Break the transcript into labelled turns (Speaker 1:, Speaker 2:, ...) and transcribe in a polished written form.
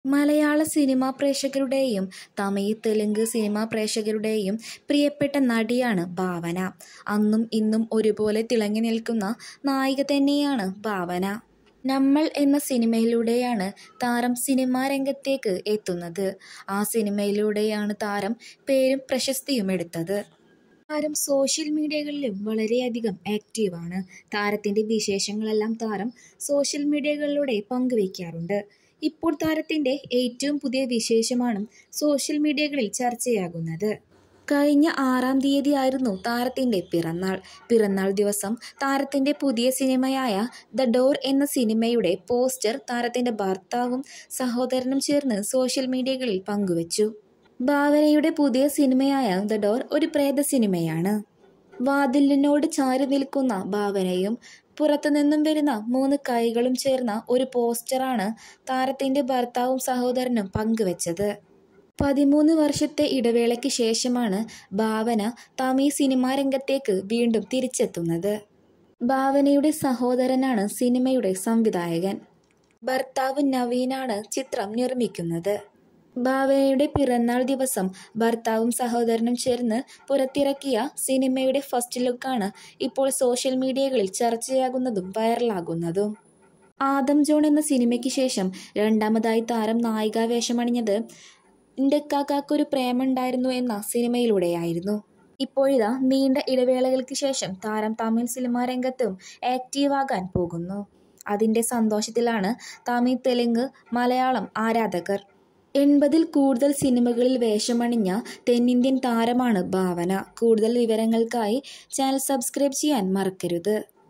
Speaker 1: മലയാള cinema പ്രേക്ഷകരുടെയും Tamil Telugu cinema പ്രേക്ഷകരുടെയും പ്രിയപ്പെട്ട നടിയാണ് ഭാവന. അന്നും ഇന്നും ഒരുപോലെ തിളങ്ങി നിൽക്കുന്ന നായിക തന്നെയാണ് ഭാവന. നമ്മൾ എന്ന സിനിമയിലൂടെയാണ് താരം സിനിമാ രംഗത്തേക്ക് എത്തുന്നത്. ആ സിനിമയിലൂടെയാണ് താരം പേരും പ്രശസ്തിയും എടുത്തത്. താരം സോഷ്യൽ മീഡിയകളിലും വളരെയധികം ആക്റ്റീവാണ്. താരത്തിൻ്റെ വിശേഷങ്ങളെല്ലാം താരം സോഷ്യൽ മീഡിയകളിലൂടെ പങ്കുവയ്ക്കാറുണ്ട്. ഇപ്പോൾ താരത്തിൻ്റെ ഏറ്റവും പുതിയ വിശേഷമാണ് സോഷ്യൽ മീഡിയകളിൽ ചർച്ചയാകുന്നത്. കഴിഞ്ഞ 6-ാം തീയതി ആയിരുന്നു താരത്തിൻ്റെ പിറന്നാൾ. പിറന്നാൾ ദിവസം താരത്തിൻ്റെ പുതിയ സിനിമയായ ദ ഡോർ എന്ന സിനിമയുടെ പോസ്റ്റർ താരത്തിൻ്റെ ഭർത്താവും സഹോദരനും ചേർന്ന് സോഷ്യൽ മീഡിയകളിൽ പങ്കുവച്ചു. ഭാവനയുടെ പുതിയ സിനിമയായ ദ ഡോർ ഒരു പ്രേത സിനിമയാണ്. വാതിലിനോട് ചാരി നിൽക്കുന്ന ഭാവനയും പുറത്തുനിന്നും വരുന്ന 3 കൈകളും ചേർന്ന ഒരു പോസ്റ്ററാണ് താരത്തിൻ്റെ ഭർത്താവും സഹോദരനും പങ്കുവച്ചത്. 13 വർഷത്തെ ഇടവേളയ്ക്ക് ശേഷമാണ് ഭാവന തമിഴ് സിനിമാ രംഗത്തേക്ക് വീണ്ടും തിരിച്ചെത്തുന്നത്. ഭാവനയുടെ സഹോദരനാണ് സിനിമയുടെ സംവിധായകൻ. ഭർത്താവ് നവീനാണ് ചിത്രം നിർമ്മിക്കുന്നത്. ഭാവനയുടെ പിറന്നാൾ ദിവസം ഭർത്താവും സഹോദരനും ചേർന്ന് പുറത്തിറക്കിയ സിനിമയുടെ ഫസ്റ്റ് ലുക്കാണ് ഇപ്പോൾ സോഷ്യൽ മീഡിയകളിൽ ചർച്ചയാകുന്നതും വൈറലാകുന്നതും. ആദം ജോൺ എന്ന സിനിമയ്ക്ക് ശേഷം രണ്ടാമതായി താരം നായികാവേഷമണിഞ്ഞത് ഇൻ്റെക്കാക്കൊരു പ്രേമുണ്ടായിരുന്നു എന്ന സിനിമയിലൂടെയായിരുന്നു. ഇപ്പോഴിതാ നീണ്ട ഇടവേളകൾക്ക് ശേഷം താരം തമിഴ് സിനിമാ രംഗത്തും ആക്റ്റീവാകാൻ പോകുന്നു. അതിൻ്റെ സന്തോഷത്തിലാണ് തമിഴ് തെലുങ്ക് മലയാളം ആരാധകർ. 80-ൽ കൂടുതൽ സിനിമകളിൽ വേഷമണിഞ്ഞ തെന്നിന്ത്യൻ താരമാണ് ഭാവന. കൂടുതൽ വിവരങ്ങൾക്കായി ചാനൽ സബ്സ്ക്രൈബ് ചെയ്യാൻ മറക്കരുത്.